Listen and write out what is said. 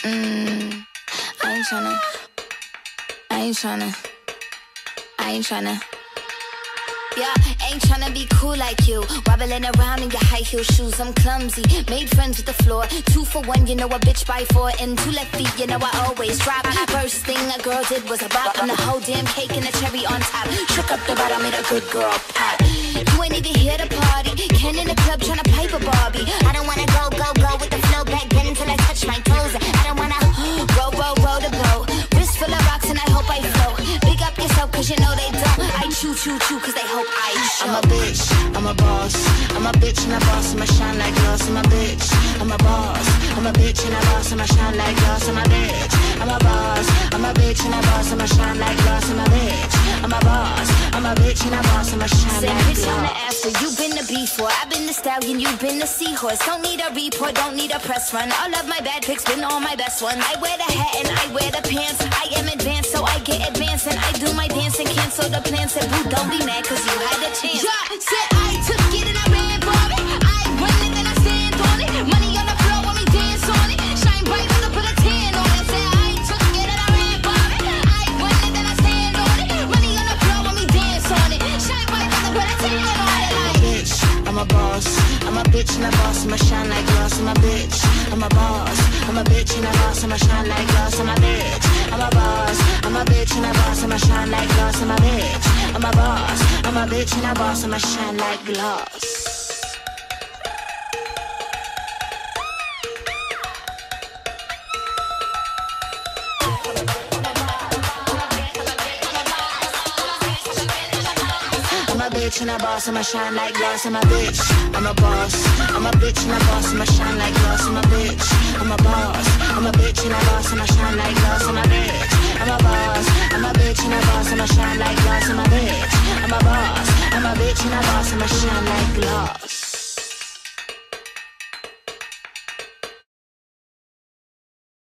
I ain't tryna. Yeah, ain't tryna be cool like you. Wobbling around in your high heel shoes, I'm clumsy. Made friends with the floor. 2 for 1, you know a bitch by 4. And 2 left feet, you know I always drop. First thing a girl did was a bop. And the whole damn cake and the cherry on top. Shook up the bottom, made a good girl pop. You ain't even here to party. Ken in the club tryna pipe a Barbie. I don't wanna go with the flow back then until I touch my toes. I don't wanna roll the boat. Wrist full of rocks and I hope I float. Big up yourself cause you know they don't. I chew cause they hope I show. I'm a bitch, I'm a boss. I'm a bitch and a boss, I'ma shine like glass. I'm a bitch, I'm a boss. I'm a bitch and a boss, I'ma shine like glass. I'm a bitch, I'm a boss. I'm a bitch and a boss, I'ma shine like glass. I'm a bitch, I'm a boss. I'm a bitch and a boss, I'ma shine like glass. Bitch, I'm the after, you been the before. I've been the stallion, you been the seahorse. Don't need a report, don't need a press run. All of my bad pics been all my best ones. I wear the hat and I wear the pants. I am advanced, so I get advanced. And I do my dance and cancel the plans. Said, boo, don't be mad cause you had a chance. Yeah, said I took it and I ran for it. I run it and I stand on it. Money on the floor when we dance on it. Shine bright as I put a tan on it. Said I took it and I ran for it. I run it and I stand on it. Money on the floor when we dance on it. Shine bright as I put a tan on it. I'm a bitch, I'm a boss. I'm a bitch and a boss, I'ma shine like glass. I'm a bitch, I'm a boss. I'm a bitch and a boss, I'ma shine like glass. I'm a bitch, I'm a boss. I'm a bitch and a boss, I'ma shine like glass. I'm a bitch, I'm a boss. I'm a bitch and a boss, I'ma shine like glass. I'm a bitch and a boss, I'ma shine like glass. I'm a bitch, I'm a boss. I'm a bitch and a boss, I'ma shine like glass. I'm a bitch, I'm a boss. I'm a bitch and a boss, I'ma shine like glass. I'm a bitch, I'm a boss. I'm a bitch and a boss, I'ma shine like glass. I'm a bitch, I'm a boss. I'm a bitch and a boss, I'ma shine like glass.